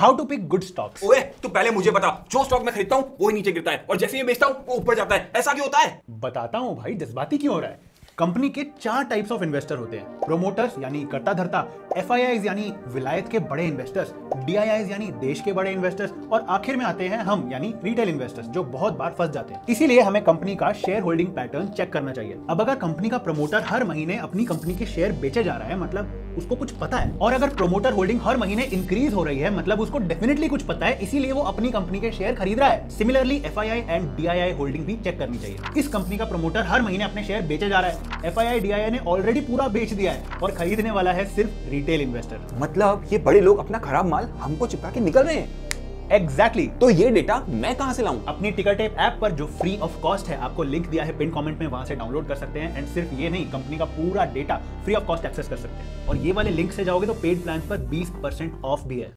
How to pick good stocks. ओए तू पहले मुझे बता, जो स्टॉक मैं खरीदता हूँ वो ही नीचे गिरता है और जैसे ही बेचता हूँ वो ऊपर जाता है, ऐसा क्यों होता है? बताता हूं भाई, जज्बाती क्यों हो रहा है। कंपनी के 4 टाइप्स ऑफ इन्वेस्टर होते हैं। प्रोमोटर्स यानी कर्ता धर्ता, एफआईआईज यानी विलायत के बड़े इन्वेस्टर्स, डीआईआईज यानी देश के बड़े इन्वेस्टर्स, और आखिर में आते हैं हम यानी रिटेल इन्वेस्टर्स, जो बहुत बार फंस जाते हैं। इसीलिए हमें कंपनी का शेयर होल्डिंग पैटर्न चेक करना चाहिए। अब अगर कंपनी का प्रमोटर हर महीने अपनी कंपनी के शेयर बेचे जा रहा है, मतलब उसको कुछ पता है। और अगर प्रमोटर होल्डिंग हर महीने इंक्रीज हो रही है, मतलब उसको डेफिनेटली कुछ पता है, इसीलिए वो अपनी कंपनी के शेयर खरीद रहा है। Similarly FII and DII holding भी चेक करनी चाहिए। इस कंपनी का प्रमोटर हर महीने अपने शेयर बेचे जा रहा है, एफआईआई डीआईआई ने ऑलरेडी पूरा बेच दिया है और खरीदने वाला है सिर्फ रिटेल इन्वेस्टर। मतलब ये बड़े लोग अपना खराब माल हमको चिपका के निकल रहे हैं। एग्जैक्टली। तो ये डेटा मैं कहां से लाऊं? अपनी टिकरटेप ऐप पर जो फ्री ऑफ कॉस्ट है, आपको लिंक दिया है पिन कमेंट में, वहां से डाउनलोड कर सकते हैं। एंड सिर्फ ये नहीं, कंपनी का पूरा data free of cost access कर सकते हैं। और ये वाले लिंक से जाओगे तो पेड प्लान पर 20% ऑफ भी है।